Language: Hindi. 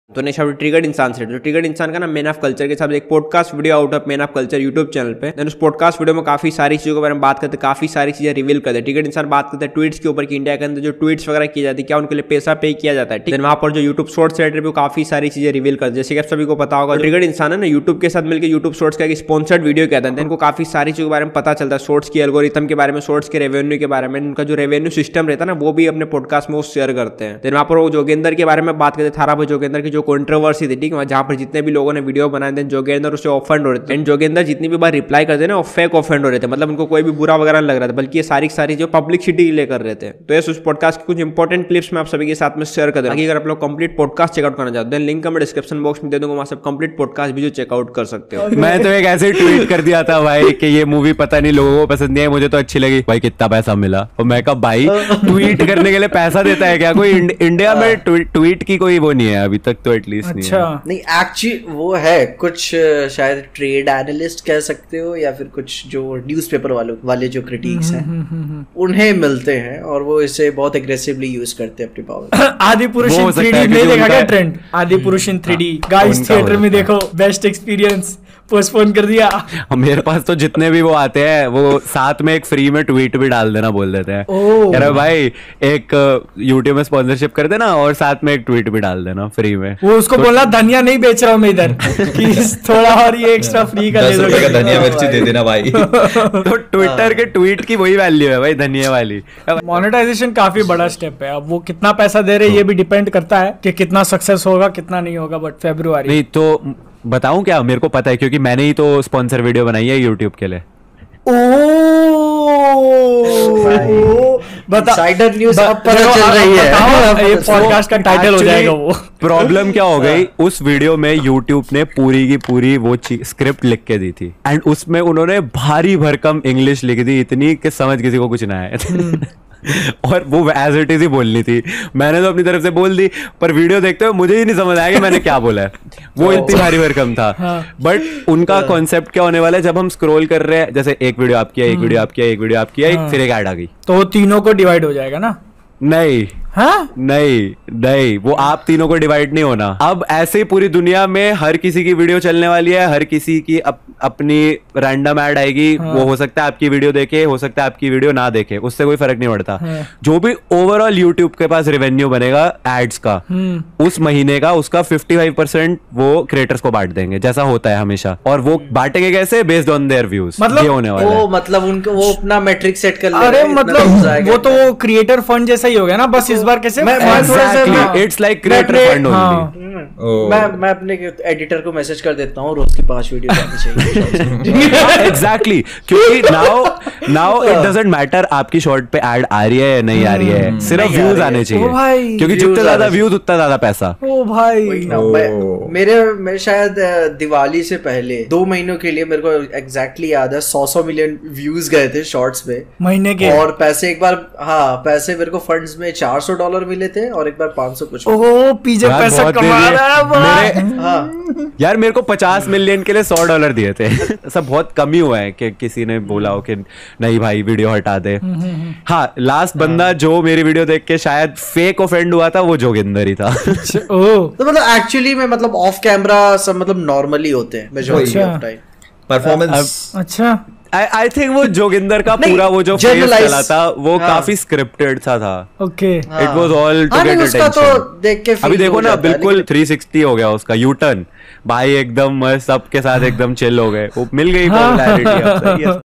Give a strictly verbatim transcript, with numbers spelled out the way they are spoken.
तो नेक्स्ट आप ट्रिगर्ड इंसान से, तो ट्रिगर्ड इंसान का ना मैन ऑफ कल्चर के साथ एक podcast video out of man of culture YouTube channel पे। देन उस पॉडकास्ट वीडियो में काफी सारी चीजों के बारे में बात करते हैं, काफी सारी चीजें रिवील करते हैं। ट्रिगर्ड इंसान बात करते हैं ट्वीट्स के ऊपर कि इंडिया के अंदर जो ट्वीट्स वगैरह की जाती है क्या उनके लिए पैसा पे किया जाता है। देन वहां पर जो यूट्यूब शॉर्ट्स रिलेटेड भी काफी सारी चीजें रिवील करते हैं। जैसे कि आप सभी को पता होगा ट्रिगर्ड इंसान है ना यूट्यूब के साथ मिलकर यूट्यूब शॉर्ट्स का एक स्पॉन्सर्ड वीडियो कहते हैं। इनको काफी सारी चीजों के बारे में पता चलता है, शॉर्ट्स की एल्गोरिथम के बारे में, शॉर्ट्स के रेवेन्यू के बारे में, उनका जो रेवेन्यू सिस्टम रहता है ना वो भी अपने पॉडकास्ट में वो शेयर करते हैं। देन वहां पर वो जोगेंद्र के बारे में बात करते थे, थारा भाई जोगेंद्र की जो कंट्रोवर्सी थी, ठीक है, जहां पर जितने भी लोगों ने वीडियो बनाए थे जोगेंद्र उससे ऑफेंड हो रहे थे। एंड जोगेंद्र जितनी भी बार रिप्लाई करते ना वो फेक ऑफेंड हो रहे थे, मतलब उनको कोई भी बुरा वगैरह लग रहा था, बल्कि ये सारी सारी जो पब्लिसिटी ले कर रहे थे। तो ये उस पॉडकास्ट की कुछ इंपॉर्टेंट क्लिप्स मैं आप सभी के साथ में शेयर कर दूंगा। अगर आप लोग कंप्लीट पॉडकास्ट चेकआउट करना चाहते हैं लिंक मैं डिस्क्रिप्शन बॉक्स में दे दूंगा, वहां से कंप्लीट पॉडकास्ट भी जो चेकआउट कर सकते हो। मैं तो एक ऐसे ट्वीट कर दिया था भाई कि ये मूवी पता नहीं लोगों को पसंद नहीं है, मुझे तो अच्छी लगी, भाई कितना पैसा मिला। और मैं कहा भाई ट्वीट करने के लिए पैसा देता है क्या कोई? इंडिया में ट्वीट की कोई वो नहीं है अभी तक तो एटलीस्ट नहीं है। नहीं एक्चुअली वो है कुछ शायद ट्रेड एनालिस्ट कह सकते हो या फिर कुछ जो न्यूज़पेपर वालों वाले जो क्रिटिक्स हैं उन्हें मिलते हैं और वो इसे बहुत एग्रेसिवली यूज करते हैं अपनी पावर। आदि पुरुष इन थ्री डी नहीं देखा क्या trend? Adipurush in three D guys theatre में देखो, बेस्ट एक्सपीरियंस, पोस्टपोन कर दिया। मेरे पास तो जितने भी वो आते हैं वो साथ में एक फ्री में ट्वीट भी डाल देना बोल देते हैं, अरे भाई एक यूट्यूब में स्पॉन्सरशिप कर देना और साथ में एक ट्वीट भी डाल देना फ्री में। वो उसको तो, बोलना धनिया नहीं बेच रहा हूँ मैं इधर कि थोड़ा और ये एक्स्ट्रा फ्री का दे दो, धनिया मिर्ची दे देना भाई। तो ट्विटर के ट्वीट की वही वैल्यू है भाई, धनिया वाली। मोनेटाइजेशन काफी बड़ा स्टेप है, अब वो कितना पैसा दे रहे हैं ये भी डिपेंड करता है कि कितना सक्सेस होगा कितना नहीं होगा। बट फरवरी नहीं तो बताऊं क्या, मेरे को पता है क्योंकि मैंने ही तो स्पॉन्सर वीडियो बनाई है यूट्यूब के लिए। बता साइडर न्यूज़ अब पता चल रही है, ये पॉडकास्ट का टाइटल हो जाएगा वो। प्रॉब्लम क्या हो गई, उस वीडियो में यूट्यूब ने पूरी की पूरी वो स्क्रिप्ट लिख के दी थी एंड उसमें उन्होंने भारी भरकम इंग्लिश लिख दी, इतनी कि समझ किसी को कुछ ना आए। और वो एज इट इज ही बोलनी थी, मैंने तो अपनी तरफ से बोल दी, पर वीडियो देखते हुए मुझे ही नहीं समझ आया कि मैंने क्या बोला है, वो इतनी भारी भरकम था। बट उनका कॉन्सेप्ट क्या होने वाला है, जब हम स्क्रॉल कर रहे हैं, जैसे एक वीडियो आप किया, एक वीडियो आप किया, एक वीडियो आप किया, फिर एक ऐड आ गई, तो वो तीनों को डिवाइड हो जाएगा ना? नहीं हाँ? नहीं नहीं, वो आप तीनों को डिवाइड नहीं होना। अब ऐसे ही पूरी दुनिया में हर किसी की वीडियो चलने वाली है, हर किसी की अप, अपनी रैंडम ऐड आएगी। हाँ। वो हो सकता है आपकी वीडियो देखे, हो सकता है आपकी वीडियो ना देखे, उससे कोई फर्क नहीं पड़ता। हाँ। जो भी ओवरऑल यूट्यूब के पास रेवेन्यू बनेगा एड्स का उस महीने का, उसका पचपन परसेंट वो क्रिएटर्स को बांट देंगे, जैसा होता है हमेशा। और वो बांटेंगे कैसे? Based on their views. मतलब ये होने वाला है। मतलब उनको वो अपना मैट्रिक सेट कर ले। अरे मतलब वो तो क्रिएटर फंड जैसा ही हो गया ना, बस इस बार कैसे it's like creator fund only. मैं मैं अपने एडिटर को मैसेज कर देता हूँ रोज की पांच वीडियो आनी चाहिए। एग्जैक्टली, क्योंकि now now it doesn't matter आपकी शॉर्ट पे ऐड आ रही है या नहीं आ रही है, सिर्फ व्यूज आने चाहिए, क्योंकि जितने ज्यादा व्यूज उतना ज्यादा पैसा। ओ भाई मेरे मैं शायद दिवाली से पहले दो महीनों के लिए मेरे को एग्जैक्टली याद है सौ सौ मिलियन व्यूज गए थे शॉर्ट्स पे महीने के, और पैसे एक बार हाँ पैसे मेरे को फंड्स में चार सौ डॉलर मिले थे और एक बार पाँच सौ कुछ। ओह पीजे पैसा कमा रहा है मेरे, हाँ। यार मेरे को पचास मिलियन के लिए सौ डॉलर दिए थे। सब बहुत कम ही हुआ है कि किसी ने बोला हो कि नहीं भाई वीडियो हटा दे। हाँ लास्ट बंदा जो मेरी वीडियो देख के शायद फेक ऑफेंड हुआ था वो जोगिंदर ही था। ओह तो मतलब एक्चुअली में मतलब ऑफ कैमरा सब मतलब नॉर्मली होते हैं मेजॉरिटी ऑफ टाइम परफॉर्मेंस। अच्छा आई थिंक वो जोगिंदर का पूरा वो जो फेस चला था वो हाँ. काफी स्क्रिप्टेड सा था। Okay it was all to get attention. तो देख के अभी देखो ना बिल्कुल तीन सौ साठ हो गया उसका यू टर्न भाई, एकदम सबके साथ एकदम चिल हो गए, वो मिल गई पॉपुलैरिटी।